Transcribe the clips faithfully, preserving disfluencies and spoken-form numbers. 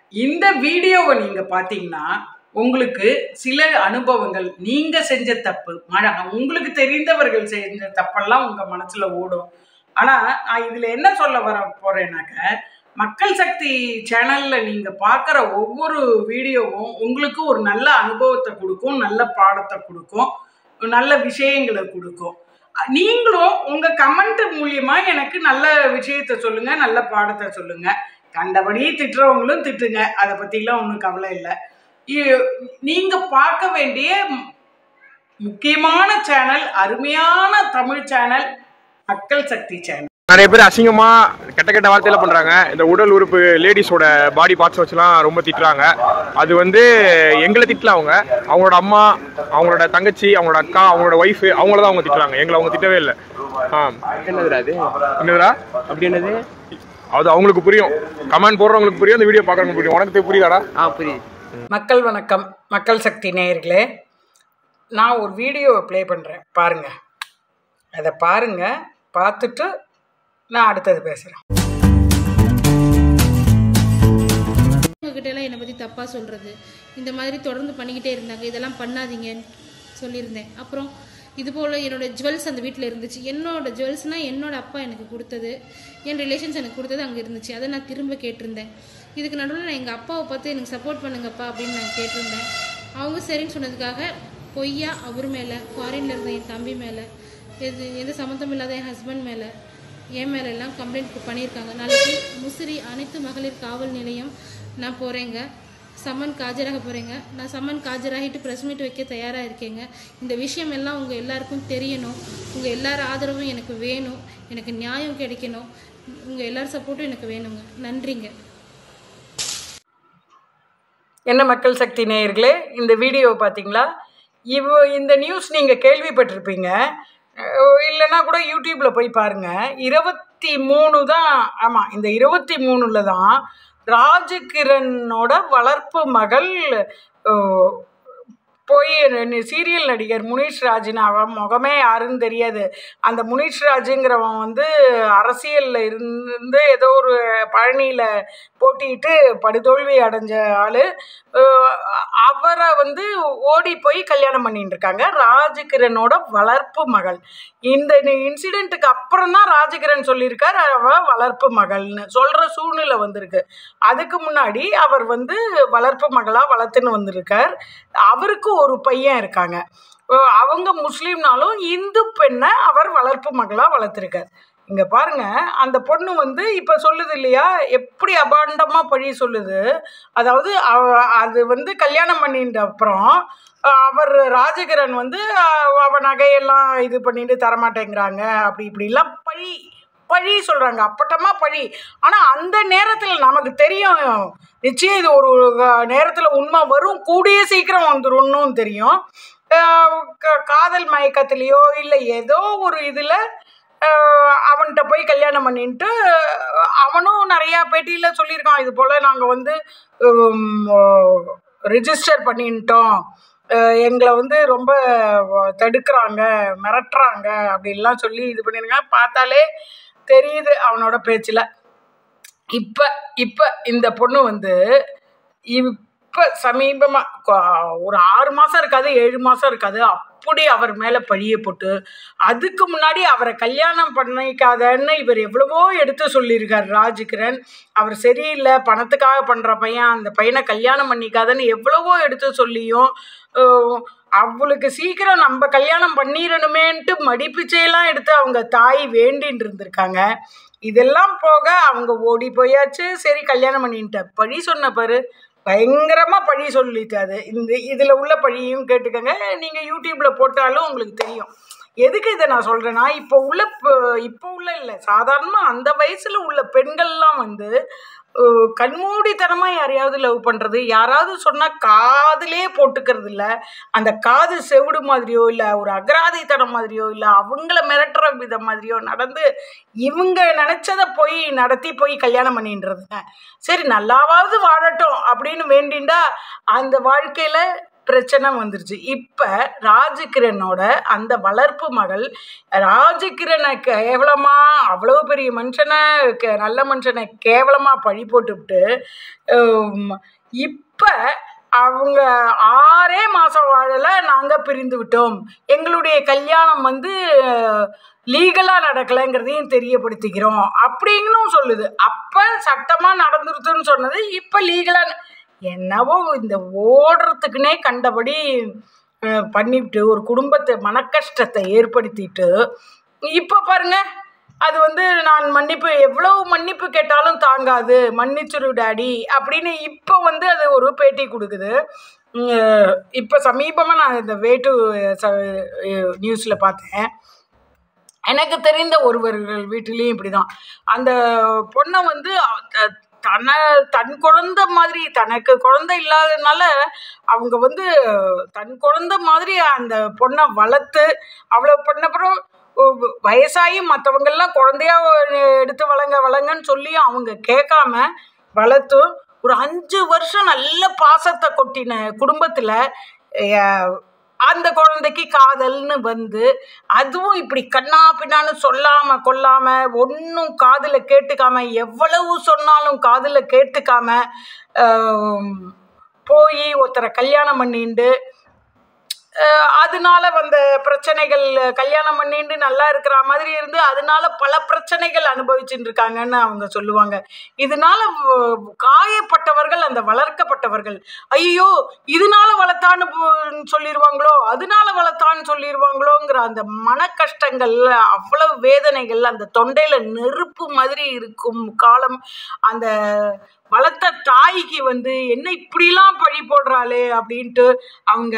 இந்த வீடியோவை நீங்க பாத்தீங்கன்னா உங்களுக்கு சில அனுபவங்கள், நீங்க செஞ்ச தப்பு, உங்களுக்கு தெரிந்தவர்கள் செஞ்ச தப்பெல்லாம் உங்க மனசுல ஓடும். ஆனா நான் இதுல என்ன சொல்ல வர போறேன்னாக்க, மக்கள் சக்தி சேனல்ல நீங்க பார்க்குற ஒவ்வொரு வீடியோவும் உங்களுக்கு ஒரு நல்ல அனுபவத்தை கொடுக்கும், நல்ல பாடத்தை கொடுக்கும், நல்ல விஷயங்களை கொடுக்கும். நீங்களும் உங்க கமெண்ட் மூலியமா எனக்கு நல்ல விஷயத்தை சொல்லுங்க, நல்ல பாடத்தை சொல்லுங்க. கண்டபடி திட்டுறவங்களும் திட்டுங்க, அதை பத்திலாம் ஒன்றும் கவலை இல்லை. நீங்க பார்க்க வேண்டிய முக்கியமான சேனல், அருமையான தமிழ் சேனல் மக்கள் சக்தி சேனல். நிறைய பேர் அசிங்கமா கெட்ட கெட்ட வார்த்தையில பண்றாங்க. இந்த உடல் உறுப்பு லேடிஸோட பாடி பார்ட்ஸ் வச்சுலாம் ரொம்ப திட்டுறாங்க. அது வந்து எங்களை திட்டல, அவங்க அவங்களோட அம்மா, அவங்களோட தங்கச்சி, அவங்களோட அக்கா, அவங்களோட ஒய்ஃப், அவங்கள தான் அவங்க திட்டுறாங்க. எங்களை அவங்க திட்டவே இல்லை. ஆ என்னதுடா அது? என்னதுடா அப்படி என்னது? அது அவங்களுக்கு புரியும், கமெண்ட் போடுறவங்களுக்கு புரியும், அந்த வீடியோ பார்க்குறவங்களுக்கு புரியும். உனக்கு புரியுதாடா? ஆ புரியுது. மக்கள் வணக்கம், மக்கள் சக்தி நேயர்களே. நான் ஒரு வீடியோவை ப்ளே பண்ணுறேன், பாருங்கள். அதை பாருங்கள், பார்த்துட்டு நான் அடுத்தது பேசுகிறேன். உங்ககிட்ட எல்லாம் என்னை பற்றி தப்பாக சொல்கிறது, இந்த மாதிரி தொடர்ந்து பண்ணிக்கிட்டே இருந்தாங்க, இதெல்லாம் பண்ணாதீங்கன்னு சொல்லியிருந்தேன். அப்புறம் இதுபோல் என்னோடய ஜுவல்ஸ் அந்த வீட்டில் இருந்துச்சு. என்னோடய ஜுவல்ஸ்னால் என்னோடய அப்பா எனக்கு கொடுத்தது, என் ரிலேஷன்ஸ் எனக்கு கொடுத்தது அங்கே இருந்துச்சு. அதை நான் திரும்ப கேட்டிருந்தேன். இதுக்கு நடுவில் நான் எங்கள் அப்பாவை பார்த்து எனக்கு சப்போர்ட் பண்ணுங்கப்பா அப்படின்னு நான் கேட்டிருந்தேன். அவங்க சரின்னு சொன்னதுக்காக பொய்யா அவர் மேலே, ஃபாரினில் இருந்த என் தம்பி மேலே, எது எந்த சம்மந்தம் இல்லாத என் ஹஸ்பண்ட் மேலே, என் மேலே எல்லாம் கம்ப்ளைண்ட் பண்ணியிருக்காங்க. நாளைக்கு முசிறி அனைத்து மகளிர் காவல் நிலையம் நான் போகிறேங்க, சம்மன் காஜராக போகிறேங்க. நான் சம்மன் காஜராகிட்டு ப்ரெஸ் மீட் வைக்க தயாராக இருக்கேங்க. இந்த விஷயம் எல்லாம் உங்கள் எல்லாருக்கும் தெரியணும். உங்கள் எல்லார் ஆதரவும் எனக்கு வேணும், எனக்கு நியாயம் கிடைக்கணும், உங்கள் எல்லார் சப்போர்ட்டும் எனக்கு வேணுங்க. நன்றிங்க. என்ன மக்கள் சக்தி நேயர்களே, இந்த வீடியோவை பார்த்தீங்களா? இவ் இந்த நியூஸ் நீங்கள் கேள்விப்பட்டிருப்பீங்க, இல்லைன்னா கூட யூடியூப்பில் போய் பாருங்கள். இருபத்தி மூணு தான், ஆமாம், இந்த இருபத்தி மூணில் தான் ராஜகிரனோட வளர்ப்பு மகள் போய் சீரியல் நடிகர் முனிஷ் ராஜ்னு, அவன் முகமே யாருன்னு தெரியாது. அந்த முனிஷ் ராஜுங்கிறவன் வந்து அரசியலில் இருந்து ஏதோ ஒரு பழனியில் போட்டிட்டு படுதோல்வி அடைஞ்ச ஆள். அவரை வந்து ஓடி போய் கல்யாணம் பண்ணிட்டு இருக்காங்க, ராஜகிரனோட வளர்ப்பு மகள். இந்த இன்சிடெண்ட்டுக்கு அப்புறம் தான் ராஜகிரன் சொல்லியிருக்கார் அவ வளர்ப்பு மகள்னு சொல்கிற சூழ்நிலை வந்திருக்கு. அதுக்கு முன்னாடி அவர் வந்து வளர்ப்பு மகளாக வளர்த்துன்னு வந்திருக்கார். அவருக்கு ஒரு பையன் இருக்காங்க, அவங்க முஸ்லீம்னாலும் இந்து பெண்ணை அவர் வளர்ப்பு மகளாக வளர்த்துருக்கார். இங்கே பாருங்க, அந்த பொண்ணு வந்து இப்போ சொல்லுது இல்லையா, எப்படி அபாண்டமாக பழி சொல்லுது. அதாவது அது வந்து கல்யாணம் பண்ணிட்ட அப்புறம் அவர் ராஜகிரன் வந்து அவ நகையெல்லாம் இது பண்ணிட்டு தரமாட்டேங்கிறாங்க, அப்படி இப்படிலாம் பழி பழி சொல்கிறாங்க, அப்பட்டமாக பழி. ஆனால் அந்த நேரத்தில் நமக்கு தெரியும், நிச்சயம் இது ஒரு நேரத்தில் உண்மை வரும், கூடிய சீக்கிரம் வந்துடும் தெரியும். காதல் மயக்கத்துலேயோ இல்லை ஏதோ ஒரு இதில் அவன்கிட்ட போய் கல்யாணம் பண்ணிட்டு, அவனும் நிறையா பேட்டியில் சொல்லியிருக்கான், இது போல் நாங்கள் வந்து ரிஜிஸ்டர் பண்ணிட்டோம், எங்களை வந்து ரொம்ப தடுக்கிறாங்க, மிரட்டுறாங்க அப்படின்லாம் சொல்லி இது பண்ணியிருக்காங்க. பார்த்தாலே தெரியுது அவனோட பேச்சில். இப்போ இப்போ இந்த பொண்ணு வந்து இப்போ சமீபமாக ஒரு ஆறு மாதம் இருக்காது, ஏழு மாதம் இருக்காது, அப்படி அவர் மேலே பழிய போட்டு, அதுக்கு முன்னாடி அவரை கல்யாணம் பண்ணிக்காதன்னு இவர் எவ்வளவோ எடுத்து சொல்லியிருக்கார் ராஜகிரன். அவர் சரியில்லை, பணத்துக்காக பண்ணுற பையன், அந்த பையனை கல்யாணம் பண்ணிக்காதன்னு எவ்வளவோ எடுத்து சொல்லியும் அவளுக்கு சீக்கிரம் நம்ம கல்யாணம் பண்ணிடணுமேன்ட்டு மடிப்பிச்சையெல்லாம் எடுத்து அவங்க தாய் வேண்டின்னு இருந்திருக்காங்க. இதெல்லாம் போக அவங்க ஓடி போயாச்சு, சரி கல்யாணம் பண்ணிட்ட. பழி சொன்ன பாரு, பயங்கரமாக பழி சொல்லிட்டாது. இந்த இதில் உள்ள பழியும் கேட்டுக்கோங்க, நீங்கள் யூடியூப்பில் போட்டாலும் உங்களுக்கு தெரியும். எதுக்கு இதை நான் சொல்கிறேன்னா, இப்போ உள்ள இப்போ உள்ள இல்லை, சாதாரணமாக அந்த வயசில் உள்ள பெண்கள்லாம் வந்து கண்மூடித்தனமாக யாரையாவது லவ் பண்ணுறது, யாராவது சொன்னால் காதிலே போட்டுக்கிறது இல்லை, அந்த காது செவிடு மாதிரியோ இல்லை ஒரு அகராதித்தனம் மாதிரியோ இல்லை அவங்கள மிரட்டுற விதம் மாதிரியோ நடந்து இவங்க நினச்சதை போய் நடத்தி போய் கல்யாணம் பண்ணின்றதுங்க. சரி நல்லாவாவது வாழட்டும் அப்படின்னு வேண்டிண்டா அந்த வாழ்க்கையில் பிரச்சனை வந்துருச்சு. இப்போ ராஜகிரனோட அந்த வளர்ப்பு மகள் ராஜகிரனை கேவலமாக அவ்வளோ பெரிய மனுஷனை கே நல்ல மனுஷனை கேவலமாக பழி போட்டுவிட்டு இப்போ அவங்க ஆறே மாதம் வாழலை, நாங்கள் பிரிந்து விட்டோம், எங்களுடைய கல்யாணம் வந்து லீகலாக நடக்கலைங்கிறதையும் தெரியப்படுத்திக்கிறோம் அப்படின்னும் சொல்லுது. அப்போ சட்டமாக நடந்துருச்சுன்னு சொன்னது இப்போ லீகலாக என்னவோ இந்த ஓடுறதுக்குன்னே கண்டபடி பண்ணிவிட்டு ஒரு குடும்பத்தை மனக்கஷ்டத்தை ஏற்படுத்திட்டு இப்போ பாருங்க அது வந்து நான் மன்னிப்பு எவ்வளவு மன்னிப்பு கேட்டாலும் தாங்காது, மன்னிச்சிரு டாடி அப்படின்னு இப்போ வந்து அது ஒரு பேட்டி கொடுக்குது. இப்போ சமீபமாக நான் இந்த வேட்டு நியூஸில் பார்த்தேன். எனக்கு தெரிந்த ஒருவர்கள் வீட்டிலையும் இப்படி தான் அந்த பொண்ணை வந்து தன்னை தன் குழந்தை மாதிரி, தனக்கு குழந்தை இல்லாததுனால அவங்க வந்து தன் குழந்தை மாதிரி அந்த பொண்ணை வளர்த்து அவ்வளோ பண்ணப்புறம் வயசாகி மற்றவங்கெல்லாம் குழந்தையா எடுத்து வளங்க வளங்கன்னு சொல்லி அவங்க கேட்காம வளர்த்து ஒரு அஞ்சு வருஷம் நல்ல பாசத்தை கொட்டின குடும்பத்தில் அந்த குழந்தைக்கு காதல்னு வந்து அதுவும் இப்படி கண்ணா பின்னான்னு சொல்லாமல் கொல்லாமல் ஒன்றும் காதில் கேட்டுக்காம எவ்வளவு சொன்னாலும் காதில் கேட்டுக்காம போய் ஒருத்தரை கல்யாணம் பண்ணிண்டு அதனால வந்த பிரச்சனைகள், கல்யாணம் பண்ணிட்டு நல்லா இருக்கிற மாதிரி இருந்து அதனால பல பிரச்சனைகள் அனுபவிச்சுட்டு இருக்காங்கன்னு அவங்க சொல்லுவாங்க. இதனால காயப்பட்டவர்கள் அந்த வளர்க்கப்பட்டவர்கள் ஐயோ இதனால வளர்த்தான்னு சொல்லிடுவாங்களோ அதனால வளர்த்தான்னு சொல்லிடுவாங்களோங்கிற அந்த மன கஷ்டங்கள், அவ்வளவு வேதனைகள், அந்த தொண்டையில நெருப்பு மாதிரி இருக்கும் காலம். அந்த வளர்த்த தாய்க்கு வந்து என்ன இப்படிலாம் பழி போடுறாளே அப்படின்ட்டு அவங்க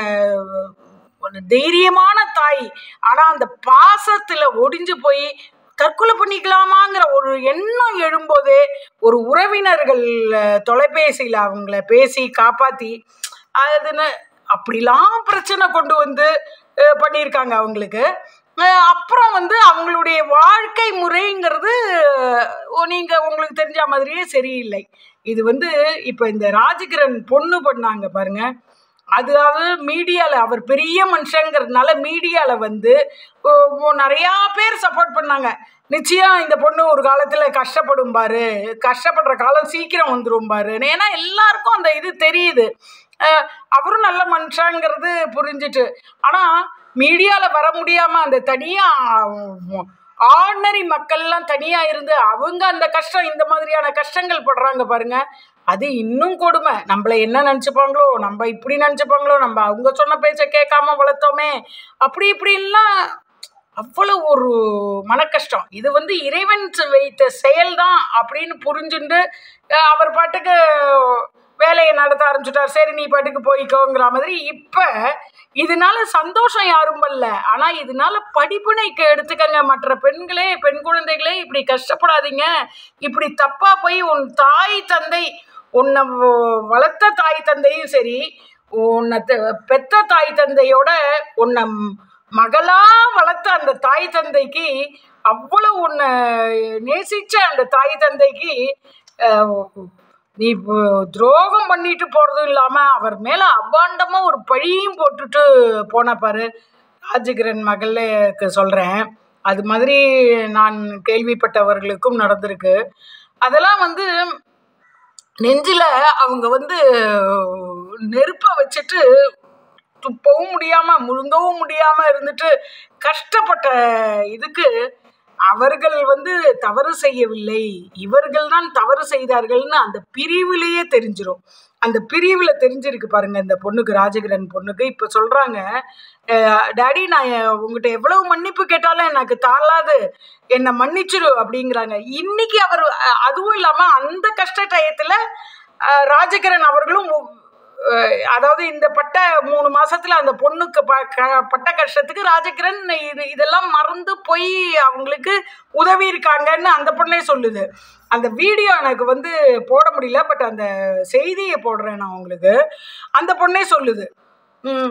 தைரியமான தாய் ஆனா அந்த பாசத்துல ஒடிஞ்சு போய் தற்கொலை பண்ணிக்கலாமாங்கிற ஒரு எண்ணம் எழும்போதே ஒரு உறவினர்கள் தொலைபேசியில் அவங்கள பேசி காப்பாற்றி அதுன்னு அப்படிலாம் பிரச்சனை கொண்டு வந்து பண்ணியிருக்காங்க அவங்களுக்கு. அப்புறம் வந்து அவங்களுடைய வாழ்க்கை முறைங்கிறது நீங்கள் உங்களுக்கு தெரிஞ்ச மாதிரியே சரியில்லை. இது வந்து இப்போ இந்த ராஜகிரண் பொண்ணு பண்ணாங்க பாருங்க, அதாவது மீடியாவில் அவர் பெரிய மனுஷங்கிறதுனால மீடியாவில் வந்து நிறையா பேர் சப்போர்ட் பண்ணாங்க. நிச்சயம் இந்த பொண்ணு ஒரு காலத்தில் கஷ்டப்படும் பாரு, கஷ்டப்படுற காலம் சீக்கிரம் வந்துடும் பாரு, ஏன்னா எல்லாருக்கும் அந்த இது தெரியுது, அவரும் நல்ல மனுஷங்கிறது புரிஞ்சிட்டு. ஆனால் மீடியாவில் வர முடியாமல் அந்த தனியாக ஆர்டினரி மக்கள்லாம் தனியாக இருந்து அவங்க அந்த கஷ்டம் இந்த மாதிரியான கஷ்டங்கள் படுறாங்க பாருங்க, அது இன்னும் கொடுமை. நம்மளை என்ன நினச்சிப்பாங்களோ, நம்ம இப்படி நினச்சிப்பாங்களோ, நம்ம அவங்க சொன்ன பேச்சை கேட்காம வளர்த்தோமே அப்படி இப்படின்லாம் அவ்வளோ ஒரு மனக்கஷ்டம். இது வந்து இறைவன் வைத்த செயல்தான் அப்படின்னு புரிஞ்சுட்டு அவர் பாட்டுக்கு வேலையை நடத்த ஆரம்பிச்சுட்டார். சரி நீ பாட்டுக்கு போய்க்கோங்கிற மாதிரி. இப்போ இதனால சந்தோஷம் யாரும் பண்ணல, ஆனால் இதனால படிப்பினைக்கு எடுத்துக்கங்க. மற்ற பெண்களே, பெண் குழந்தைகளே இப்படி கஷ்டப்படாதீங்க, இப்படி தப்பா போய் உன் தாய் தந்தை, உன்னை வளர்த்த தாய் தந்தையும் சரி, உன்னை பெத்த தாய் தந்தையோட உன்னை மகளா வளர்த்த அந்த தாய் தந்தைக்கு, அவ்வளோ உன்னை நேசிச்ச அந்த தாய் தந்தைக்கு நீ துரோகம் பண்ணிட்டு போகிறதும் இல்லாமல் அவர் மேலே அபாண்டமாக ஒரு பழியும் போட்டுட்டு போன பாரு. ராஜகிரண் மகளுக்கு சொல்கிறேன், அது மாதிரி நான் கேள்விப்பட்டவர்களுக்கும் நடந்திருக்கு. அதெல்லாம் வந்து நெஞ்சில் அவங்க வந்து நெருப்பை வச்சுட்டு துப்பவும் முடியாமல் முழுங்கவும் முடியாமல் இருந்துட்டு கஷ்டப்பட்ட இதுக்கு அவர்கள் வந்து தவறு செய்யவில்லை, இவர்கள் தான் தவறு செய்தார்கள்னு அந்த பிரிவிலேயே தெரிஞ்சிடும். அந்த பிரிவில் தெரிஞ்சிருக்கு பாருங்க இந்த பொண்ணுக்கு, ராஜகிரண் பொண்ணுக்கு. இப்போ சொல்கிறாங்க, டாடி நான் உங்ககிட்ட எவ்வளவு மன்னிப்பு கேட்டாலும் எனக்கு தாளாது, என்னை மன்னிச்சிரு அப்படிங்கிறாங்க. இன்னைக்கு அவர் அதுவும் இல்லாமல் அந்த கஷ்ட டயத்தில் ராஜகிரண் அவர்களும், அதாவது இந்த பட்ட மூணு மாசத்துல அந்த பொண்ணுக்கு ப பட்ட கஷ்டத்துக்கு ராஜகிரண் இது இதெல்லாம் மறந்து போய் அவங்களுக்கு உதவி இருக்காங்கன்னு அந்த பொண்ணே சொல்லுது. அந்த வீடியோ எனக்கு வந்து போட முடியல, பட் அந்த செய்தியை போடுறேன் நான் உங்களுக்கு. அந்த பொண்ணே சொல்லுது,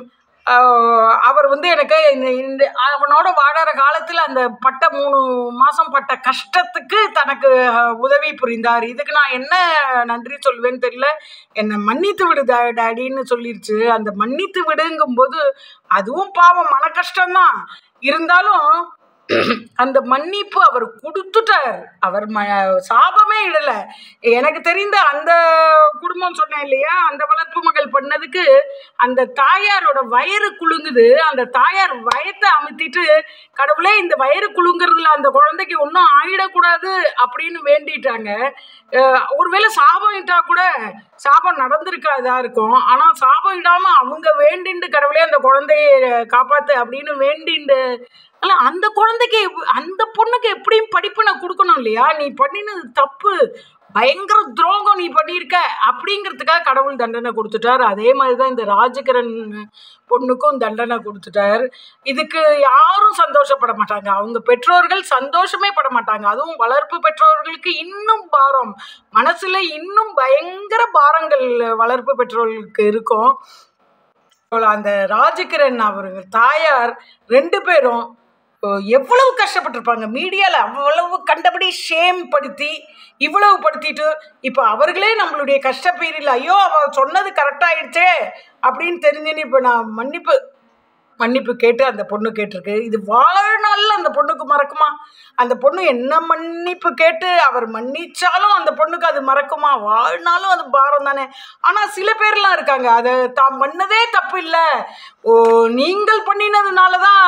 அவர் வந்து எனக்கு இந்த இந்த அவனோட வாழற காலத்தில் அந்த பட்ட மூணு மாதம் பட்ட கஷ்டத்துக்கு தனக்கு உதவி புரிந்தார். இதுக்கு நான் என்ன நன்றி சொல்வேன்னு தெரியல. என்னை மன்னித்து விடு டேடின்னு சொல்லிருச்சு. அந்த மன்னித்து விடுங்கும்போது அதுவும் பாவம் மன கஷ்டம்தான். இருந்தாலும் அந்த மன்னிப்பு அவர் கொடுத்துட்டார். அவர் ம சாபமே இடலை. எனக்கு தெரிந்த அந்த குடும்பம் சொன்னேன் இல்லையா, அந்த வளர்ப்பு மகள் பண்ணதுக்கு அந்த தாயாரோட வயிறு குலுங்குது. அந்த தாயார் வயத்தை அமுத்திட்டு, கடவுளே இந்த வயிறு குலுங்குறதுல அந்த குழந்தைக்கு ஒன்றும் ஆயிடக்கூடாது அப்படின்னு வேண்டிட்டாங்க. ஒருவேளை சாபம் இட்டா கூட சாபம் நடந்திருக்காதா இருக்கும். ஆனால் சாபம் இடாமல் அவங்க வேண்டிண்டு கடவுளே அந்த குழந்தைய காப்பாற்று அப்படின்னு வேண்டிண்டு, அல்ல அந்த குழந்தைக்கு அந்த பொண்ணுக்கு எப்படியும் படிப்பு நான் கொடுக்கணும் இல்லையா, நீ பண்ணினது தப்பு, பயங்கர துரோகம் நீ பண்ணியிருக்க அப்படிங்கிறதுக்காக கடவுள் தண்டனை கொடுத்துட்டார். அதே மாதிரி தான் இந்த ராஜகிரண் பொண்ணுக்கும் தண்டனை கொடுத்துட்டார். இதுக்கு யாரும் சந்தோஷப்பட மாட்டாங்க. அவங்க பெற்றோர்கள் சந்தோஷமே பட மாட்டாங்க. அதுவும் வளர்ப்பு பெற்றோர்களுக்கு இன்னும் பாரம், மனசுல இன்னும் பயங்கர பாரங்கள் வளர்ப்பு பெற்றோர்களுக்கு இருக்கும். அந்த ராஜகிரண் அவர்கள் தாயார் ரெண்டு பேரும் எவ்வளவு கஷ்டப்பட்டிருப்பாங்க. மீடியாவில் அவ்வளவு கண்டபடி ஷேம் படுத்தி இவ்வளவு படுத்திட்டு இப்போ அவர்களே நம்மளுடைய கஷ்ட பீரியடில் ஐயோ அவள் சொன்னது கரெக்டாகிடுச்சே அப்படின்னு தெரிஞ்சுன்னு இப்போ நான் மன்னிப்பு மன்னிப்பு கேட்டு அந்த பொண்ணு கேட்டிருக்கு. இது வாழ்நாளில் அந்த பொண்ணுக்கு மறக்குமா? அந்த பொண்ணு என்ன மன்னிப்பு கேட்டு அவர் மன்னிச்சாலும் அந்த பொண்ணுக்கு அது மறக்குமா? வாழ்நாளும் அது பாரம் தானே. ஆனால் சில பேர்லாம் இருக்காங்க, அதை தான் பண்ணதே தப்பு இல்லை, ஓ நீங்கள் பண்ணினதுனால தான்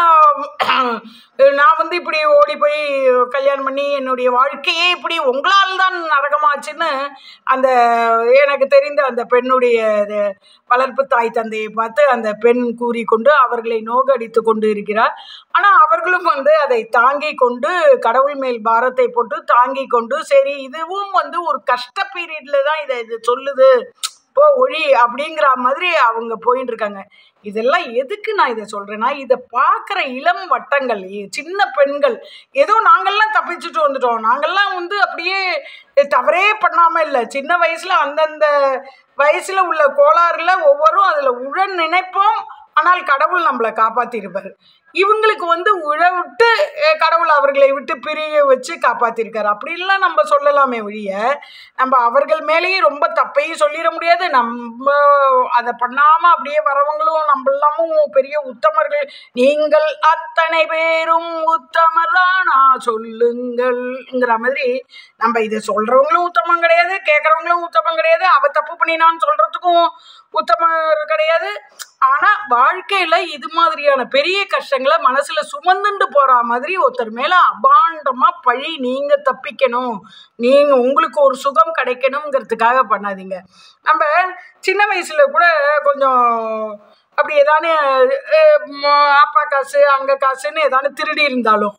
நான் வந்து இப்படி ஓடி போய் கல்யாணம் பண்ணி என்னுடைய வாழ்க்கையே இப்படி உங்களால் தான் நரகமாச்சுன்னு அந்த எனக்கு தெரிந்த அந்த பெண்ணுடைய வளர்ப்பு தாய் தந்தையை பார்த்து அந்த பெண் கூறிக்கொண்டு அவர்களை நோகடித்து கொண்டு இருக்கிறார். ஆனால் அவர்களும் வந்து அதை தாங்கி கொண்டு கடவுள் மேல் பாரத்தை போட்டு தாங்கி கொண்டு சரி இதுவும் வந்து ஒரு கஷ்ட பீரியட்ல தான் இதை இது சொல்லுது போ ஒழி அப்படிங்கிற மாதிரி அவங்க போயிட்டு இருக்காங்க. இதெல்லாம் எதுக்கு நான் இதை சொல்றேன்னா, இதை பார்க்குற இளம் வட்டங்கள், சின்ன பெண்கள், ஏதோ நாங்கள்லாம் தப்பிச்சுட்டு வந்துட்டோம், நாங்கள்லாம் வந்து அப்படியே தவறே பண்ணாமல் இல்லை, சின்ன வயசுல அந்தந்த வயசுல உள்ள கோளாறுல ஒவ்வொரும் அதில் உடன் நினைப்போம். ஆனால் கடவுள் நம்மளை காப்பாற்றிருப்பார். இவங்களுக்கு வந்து உழ விட்டு கடவுள் அவர்களை விட்டு பிரிய வச்சு காப்பாற்றிருக்காரு அப்படின்லாம் நம்ம சொல்லலாமே ஒழிய, நம்ம அவர்கள் மேலேயே ரொம்ப தப்பையும் சொல்லிட முடியாது. நம்ம அதை பண்ணாமல் அப்படியே வரவங்களும் நம்மளாமும் பெரிய உத்தமர்கள், நீங்கள் அத்தனை பேரும் உத்தமர் தானா சொல்லுங்கள்ங்கிற மாதிரி நம்ம இதை சொல்கிறவங்களும் உத்தமம் கிடையாது, கேட்குறவங்களும் உத்தமம் கிடையாது, அவ தப்பு பண்ணினான்னு சொல்கிறதுக்கும் உத்தமர் கிடையாது. ஆனால் வாழ்க்கையில் இது மாதிரியான பெரிய கஷ்டங்களை மனசில் சுமந்துண்டு போகிற மாதிரி ஒருத்தர் மேலே அபாண்டமாக பழி நீங்கள் தப்பிக்கணும், நீங்கள் உங்களுக்கு ஒரு சுகம் கிடைக்கணுங்கிறதுக்காக பண்ணாதீங்க. நம்ம சின்ன வயசில் கூட கொஞ்சம் அப்படி ஏதானு அப்பா காசு அங்கே காசுன்னு ஏதானு திருடி இருந்தாலும்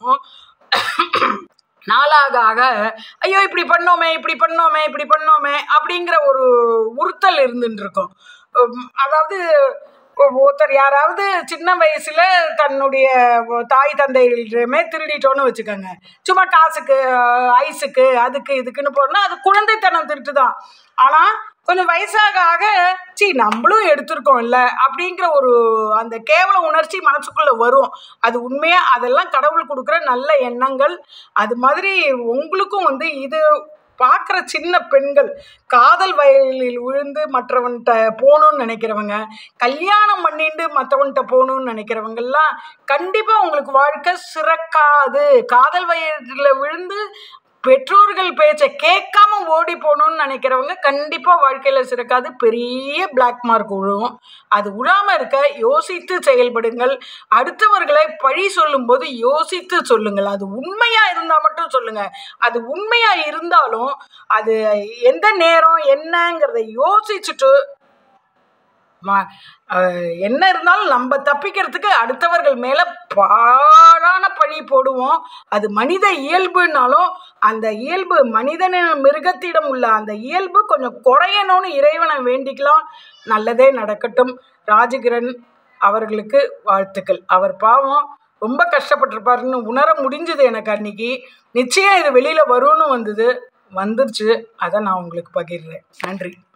நாளாக ஆக ஐயோ இப்படி பண்ணோமே இப்படி பண்ணோமே இப்படி பண்ணோமே அப்படிங்கிற ஒரு உறுத்தல் இருந்துட்டு இருக்கும். அதாவது ஒருத்தர் யாராவது சின்ன வயசுல தன்னுடைய தாய் தந்தையிலுமே திருடிட்டோன்னு வச்சுக்கோங்க, சும்மா காசுக்கு ஐஸுக்கு அதுக்கு இதுக்குன்னு போனால் அது குழந்தைத்தனம் திருட்டு தான். ஆனால் கொஞ்சம் வயசாக ஆக சி நம்மளும் எடுத்திருக்கோம் இல்லை அப்படிங்கிற ஒரு அந்த கேவல உணர்ச்சி மனசுக்குள்ளே வரும். அது உண்மையாக அதெல்லாம் கடவுள் கொடுக்குற நல்ல எண்ணங்கள். அது மாதிரி உங்களுக்கும் வந்து இது பார்க்குற சின்ன பெண்கள், காதல் வயலில் விழுந்து மற்றவன்கிட்ட போகணுன்னு நினைக்கிறவங்க, கல்யாணம் பண்ணிட்டு மற்றவன்கிட்ட போகணுன்னு நினைக்கிறவங்கெல்லாம் கண்டிப்பாக உங்களுக்கு வாழ்க்கை சிறக்காது. காதல் வயலில் விழுந்து பெற்றோர்கள் பேச்சை கேட்காம ஓடி போகணுன்னு நினைக்கிறவங்க கண்டிப்பாக வாழ்க்கையில் சிறக்காது, பெரிய பிளாக் மார்க் விழும். அது விழாமல் இருக்க யோசித்து செயல்படுங்கள். அடுத்தவர்களை பழி சொல்லும்போது யோசித்து சொல்லுங்கள். அது உண்மையாக இருந்தால் மட்டும் சொல்லுங்கள். அது உண்மையாக இருந்தாலும் அது எந்த நேரம் என்னங்கிறத யோசிச்சுட்டு என்ன இருந்தாலும் நம்ம தப்பிக்கிறதுக்கு அடுத்தவர்கள் மேலே பாழான பழி போடுவோம். அது மனித இயல்புனாலும் அந்த இயல்பு மனிதன மிருகத்திடம் உள்ள அந்த இயல்பு கொஞ்சம் குறையணும்னு இறைவனை வேண்டிக்கலாம். நல்லதே நடக்கட்டும். ராஜகிரண் அவர்களுக்கு வாழ்த்துக்கள். அவர் பாவம் ரொம்ப கஷ்டப்பட்டிருப்பாருன்னு உணர முடிஞ்சது எனக்கு அன்னைக்கு. நிச்சயம் இது வெளியில் வரும்னு வந்தது வந்துருச்சு. அதை நான் உங்களுக்கு பகிர்றேன். நன்றி.